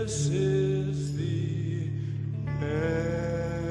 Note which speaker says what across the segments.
Speaker 1: This is the end.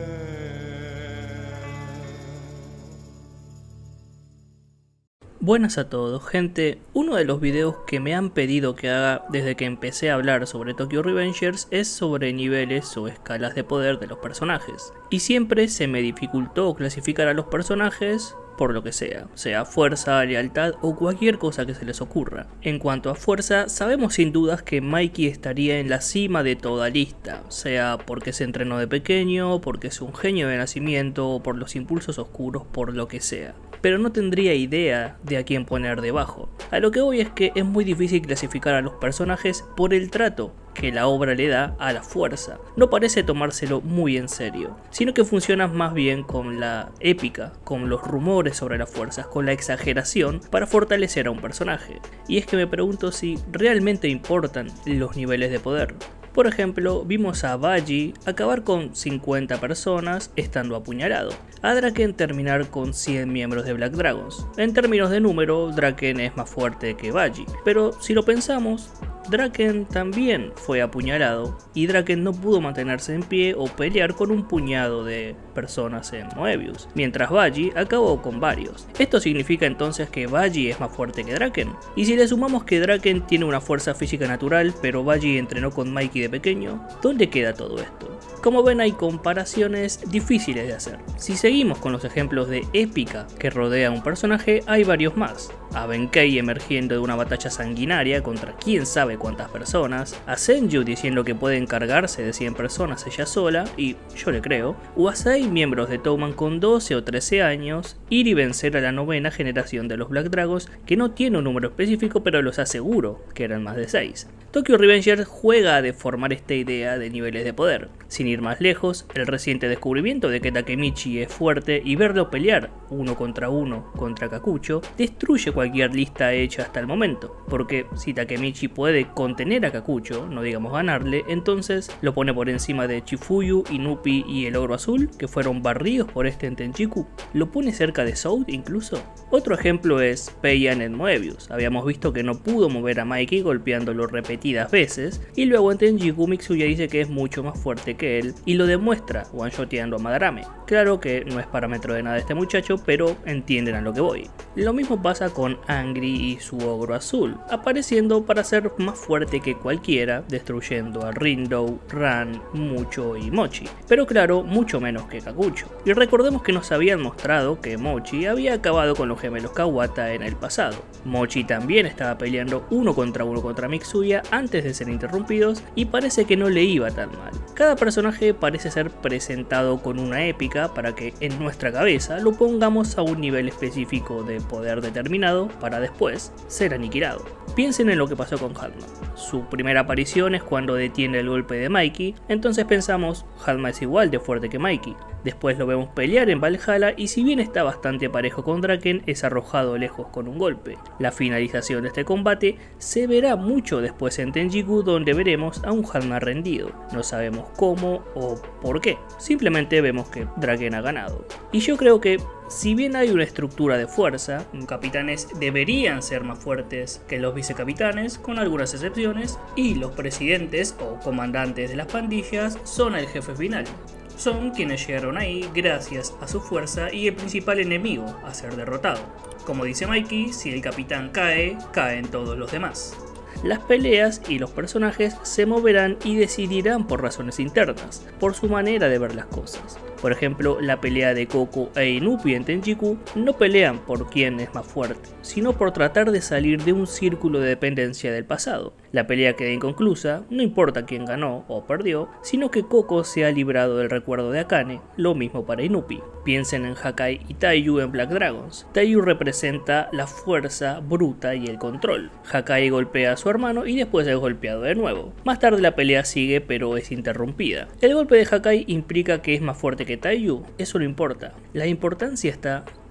Speaker 2: Buenas a todos, gente. Uno de los videos que me han pedido que haga desde que empecé a hablar sobre Tokyo Revengers es sobre niveles o escalas de poder de los personajes. Y siempre se me dificultó clasificar a los personajes por lo que sea fuerza, lealtad o cualquier cosa que se les ocurra. En cuanto a fuerza, sabemos sin dudas que Mikey estaría en la cima de toda lista, sea porque se entrenó de pequeño, porque es un genio de nacimiento o por los impulsos oscuros, por lo que sea. Pero no tendría idea de a quién poner debajo. A lo que voy es que es muy difícil clasificar a los personajes por el trato que la obra le da a la fuerza. No parece tomárselo muy en serio, sino que funciona más bien con la épica, con los rumores sobre las fuerzas, con la exageración para fortalecer a un personaje. Y es que me pregunto si realmente importan los niveles de poder. Por ejemplo, vimos a Baji acabar con 50 personas estando apuñalado, a Draken terminar con 100 miembros de Black Dragons. En términos de número, Draken es más fuerte que Baji, pero si lo pensamos, Draken también fue apuñalado y Draken no pudo mantenerse en pie o pelear con un puñado de personas en Moebius, mientras Baji acabó con varios. Esto significa entonces que Baji es más fuerte que Draken. Y si le sumamos que Draken tiene una fuerza física natural, pero Baji entrenó con Mikey de pequeño, ¿dónde queda todo esto? Como ven, hay comparaciones difíciles de hacer. Si seguimos con los ejemplos de épica que rodea a un personaje, hay varios más. A Benkei emergiendo de una batalla sanguinaria contra quién sabe cuántas personas, a Senju diciendo que puede encargarse de 100 personas ella sola, y yo le creo, o a 6 miembros de Touman con 12 o 13 años, ir y vencer a la novena generación de los Black Dragons, que no tiene un número específico pero los aseguro que eran más de 6. Tokyo Revengers juega a deformar esta idea de niveles de poder. Sin ir más lejos, el reciente descubrimiento de que Takemichi es fuerte y verlo pelear uno contra Kakucho destruye cualquier lista hecha hasta el momento, porque si Takemichi puede contener a Kakucho, no digamos ganarle, entonces lo pone por encima de Chifuyu, Inupi y el Ogro Azul, que fueron barridos por este en Tenchiku. Lo pone cerca de Soud incluso. Otro ejemplo es Peian en Moebius. Habíamos visto que no pudo mover a Mikey golpeándolo repetidas veces, y luego en Tenjiku Mitsuya dice que es mucho más fuerte que él y lo demuestra one-shoteando a Madarame. Claro que no es parámetro de nada este muchacho, pero entienden a lo que voy. Lo mismo pasa con Angry y su Ogro Azul, apareciendo para ser más fuerte que cualquiera, destruyendo a Rindo, Ran, Mucho y Mochi, pero claro, mucho menos que Kakucho. Y recordemos que nos habían mostrado que Mochi había acabado con los gemelos Kawata en el pasado. Mochi también estaba peleando uno contra Mitsuya antes de ser interrumpidos y parece que no le iba tan mal. Cada personaje parece ser presentado con una épica para que en nuestra cabeza lo pongamos a un nivel específico de poder determinado para después ser aniquilado. Piensen en lo que pasó con Hanma. Su primera aparición es cuando detiene el golpe de Mikey, entonces pensamos, Hanma es igual de fuerte que Mikey. Después lo vemos pelear en Valhalla y si bien está bastante parejo con Draken, es arrojado lejos con un golpe. La finalización de este combate se verá mucho después en Tenjiku, donde veremos a un Hanma rendido. No sabemos cómo o por qué, simplemente vemos que Draken ha ganado. Y yo creo que si bien hay una estructura de fuerza, los capitanes deberían ser más fuertes que los vicecapitanes, con algunas excepciones, y los presidentes o comandantes de las pandillas son el jefe final. Son quienes llegaron ahí gracias a su fuerza y el principal enemigo a ser derrotado. Como dice Mikey, si el capitán cae, caen todos los demás. Las peleas y los personajes se moverán y decidirán por razones internas, por su manera de ver las cosas. Por ejemplo, la pelea de Koko e Inupi en Tenjiku no pelean por quién es más fuerte, sino por tratar de salir de un círculo de dependencia del pasado. La pelea queda inconclusa, no importa quién ganó o perdió, sino que Koko se ha librado del recuerdo de Akane, lo mismo para Inupi. Piensen en Hakai y Taiyu en Black Dragons. Taiyu representa la fuerza bruta y el control. Hakai golpea a su hermano y después es golpeado de nuevo. Más tarde la pelea sigue, pero es interrumpida. El golpe de Hakai implica que es más fuerte que Taiyu, eso no importa. La importancia está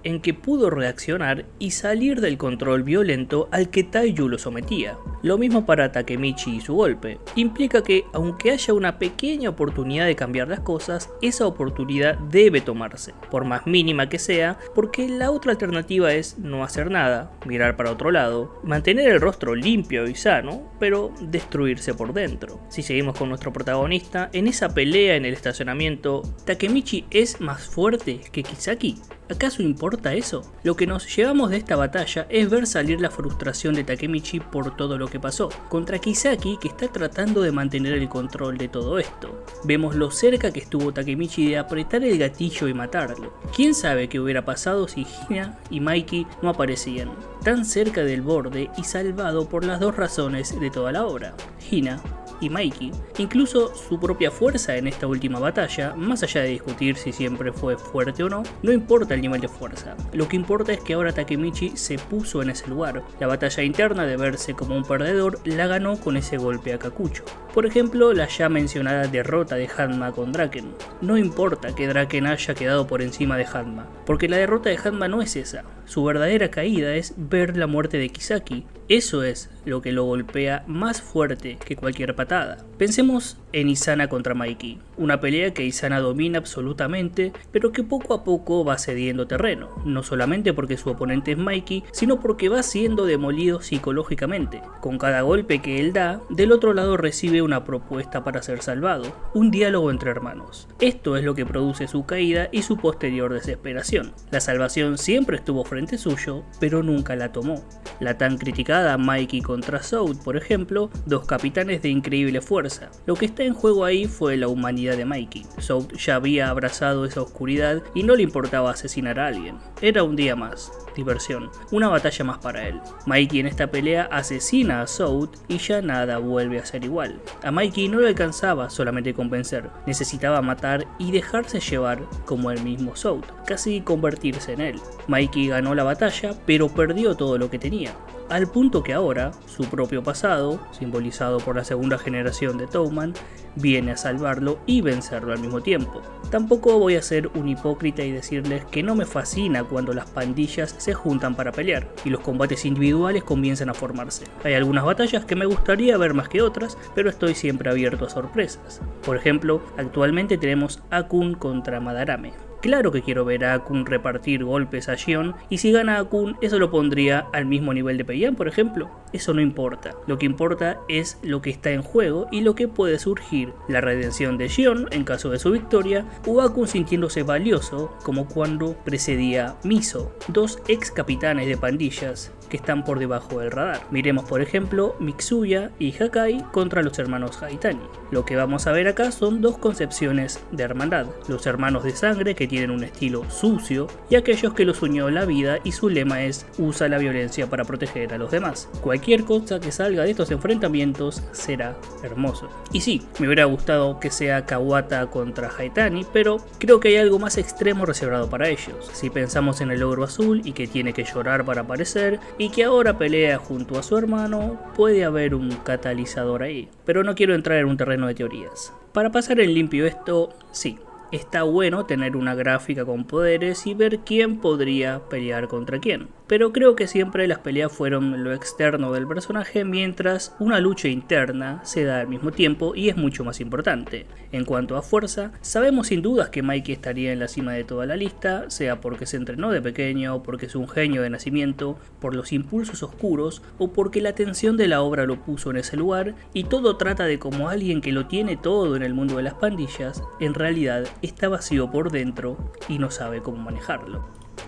Speaker 2: en que pudo reaccionar y salir del control violento al que Taiyu lo sometía. Lo mismo para Takemichi y su golpe. Implica que, aunque haya una pequeña oportunidad de cambiar las cosas, esa oportunidad debe tomarse, por más mínima que sea, porque la otra alternativa es no hacer nada, mirar para otro lado, mantener el rostro limpio y sano, pero destruirse por dentro. Si seguimos con nuestro protagonista, en esa pelea en el estacionamiento, ¿Takemichi es más fuerte que Kisaki? ¿Acaso importa eso? Lo que nos llevamos de esta batalla es ver salir la frustración de Takemichi por todo lo que pasó, contra Kisaki, que está tratando de mantener el control de todo esto. Vemos lo cerca que estuvo Takemichi de apretar el gatillo y matarlo. ¿Quién sabe qué hubiera pasado si Hina y Mikey no aparecían? Tan cerca del borde y salvado por las dos razones de toda la obra: Hina y Mikey. Incluso su propia fuerza en esta última batalla, más allá de discutir si siempre fue fuerte o no, no importa el nivel de fuerza. Lo que importa es que ahora Takemichi se puso en ese lugar. La batalla interna de verse como un perdedor la ganó con ese golpe a Kakucho. Por ejemplo, la ya mencionada derrota de Hanma con Draken. No importa que Draken haya quedado por encima de Hanma, porque la derrota de Hanma no es esa. Su verdadera caída es ver la muerte de Kisaki. Eso es lo que lo golpea más fuerte que cualquier patada. Pensemos en Izana contra Mikey, una pelea que Izana domina absolutamente, pero que poco a poco va cediendo terreno, no solamente porque su oponente es Mikey, sino porque va siendo demolido psicológicamente. Con cada golpe que él da, del otro lado recibe una propuesta para ser salvado, un diálogo entre hermanos. Esto es lo que produce su caída y su posterior desesperación. La salvación siempre estuvo frente suyo, pero nunca la tomó. La tan criticada Mikey contra Soud, por ejemplo, dos capitanes de increíble fuerza. Lo que está en juego ahí fue la humanidad de Mikey. Soud ya había abrazado esa oscuridad y no le importaba asesinar a alguien. Era un día más, diversión, una batalla más para él. Mikey en esta pelea asesina a Soud y ya nada vuelve a ser igual. A Mikey no le alcanzaba solamente convencer, necesitaba matar y dejarse llevar como el mismo Soud, casi convertirse en él. Mikey ganó la batalla, pero perdió todo lo que tenía. Al punto que ahora, su propio pasado, simbolizado por la segunda generación de Touman, viene a salvarlo y vencerlo al mismo tiempo. Tampoco voy a ser un hipócrita y decirles que no me fascina cuando las pandillas se juntan para pelear y los combates individuales comienzan a formarse. Hay algunas batallas que me gustaría ver más que otras, pero estoy siempre abierto a sorpresas. Por ejemplo, actualmente tenemos Akun contra Madarame. Claro que quiero ver a Akun repartir golpes a Shion, y si gana Akun, eso lo pondría al mismo nivel de Payan, por ejemplo. Eso no importa. Lo que importa es lo que está en juego y lo que puede surgir: la redención de Shion en caso de su victoria, o Akun sintiéndose valioso, como cuando precedía Miso, dos ex capitanes de pandillas que están por debajo del radar. Miremos por ejemplo Mitsuya y Hakai contra los hermanos Haitani. Lo que vamos a ver acá son dos concepciones de hermandad: los hermanos de sangre, que tienen un estilo sucio, y aquellos que los unió la vida y su lema es: usa la violencia para proteger a los demás. Cualquier cosa que salga de estos enfrentamientos será hermoso. Y sí, me hubiera gustado que sea Kawata contra Haitani, pero creo que hay algo más extremo reservado para ellos. Si pensamos en el ogro azul y que tiene que llorar para aparecer, y que ahora pelea junto a su hermano, puede haber un catalizador ahí. Pero no quiero entrar en un terreno de teorías. Para pasar en limpio esto, sí, está bueno tener una gráfica con poderes y ver quién podría pelear contra quién. Pero creo que siempre las peleas fueron lo externo del personaje, mientras una lucha interna se da al mismo tiempo y es mucho más importante. En cuanto a fuerza, sabemos sin dudas que Mikey estaría en la cima de toda la lista, sea porque se entrenó de pequeño, porque es un genio de nacimiento, por los impulsos oscuros o porque la tensión de la obra lo puso en ese lugar, y todo trata de como alguien que lo tiene todo en el mundo de las pandillas, en realidad está vacío por dentro y no sabe cómo manejarlo.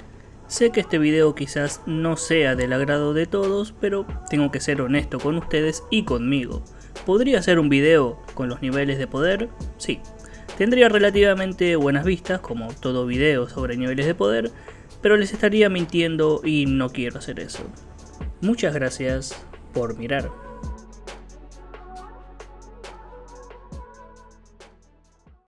Speaker 2: Sé que este video quizás no sea del agrado de todos, pero tengo que ser honesto con ustedes y conmigo. ¿Podría ser un video con los niveles de poder? Sí. Tendría relativamente buenas vistas, como todo video sobre niveles de poder, pero les estaría mintiendo y no quiero hacer eso. Muchas gracias por mirar.